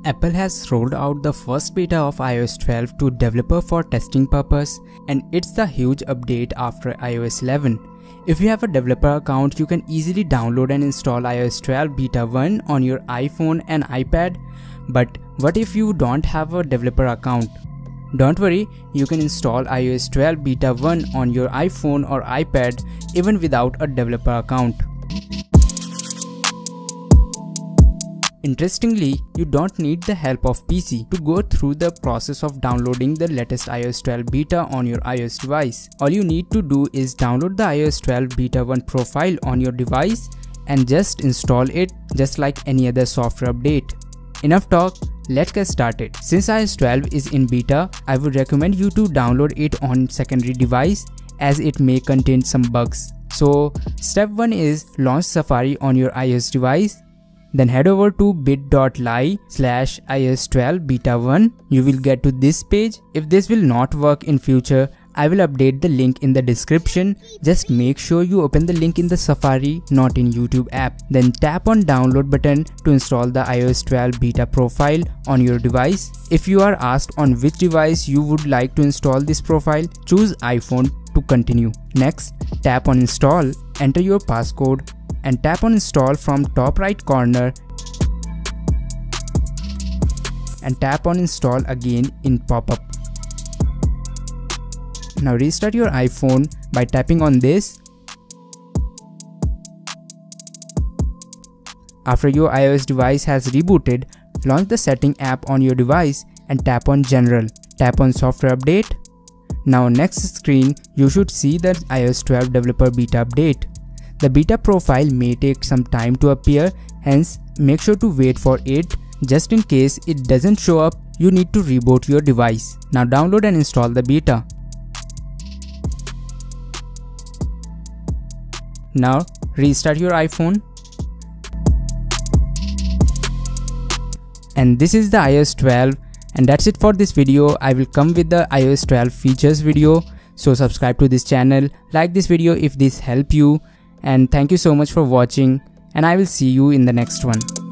Apple has rolled out the first beta of iOS 12 to developers for testing purpose, and it's the huge update after iOS 11. If you have a developer account, you can easily download and install iOS 12 Beta 1 on your iPhone and iPad. But what if you don't have a developer account? Don't worry, you can install iOS 12 Beta 1 on your iPhone or iPad even without a developer account. Interestingly, you don't need the help of PC to go through the process of downloading the latest iOS 12 beta on your iOS device. All you need to do is download the iOS 12 Beta 1 profile on your device and just install it just like any other software update. Enough talk, let's get started. Since iOS 12 is in beta, I would recommend you to download it on secondary device as it may contain some bugs. So step 1 is launch Safari on your iOS device. Then head over to bit.ly/iOS12 beta 1. You will get to this page. If this will not work in future, I will update the link in the description. Just make sure you open the link in the Safari, not in YouTube app. Then tap on download button to install the iOS 12 beta profile on your device. If you are asked on which device you would like to install this profile, choose iPhone to continue. Next, tap on install, enter your passcode, and tap on install from top right corner and tap on install again in pop-up. Now restart your iPhone by tapping on this. After your iOS device has rebooted, launch the setting app on your device and tap on general. Tap on software update. Now next screen you should see the iOS 12 developer beta update. The beta profile may take some time to appear, hence make sure to wait for it. Just in case it doesn't show up, you need to reboot your device. Now download and install the beta. Now restart your iPhone. And this is the iOS 12, and that's it for this video. I will come with the iOS 12 features video. So subscribe to this channel, like this video if this helped you. And thank you so much for watching, and I will see you in the next one.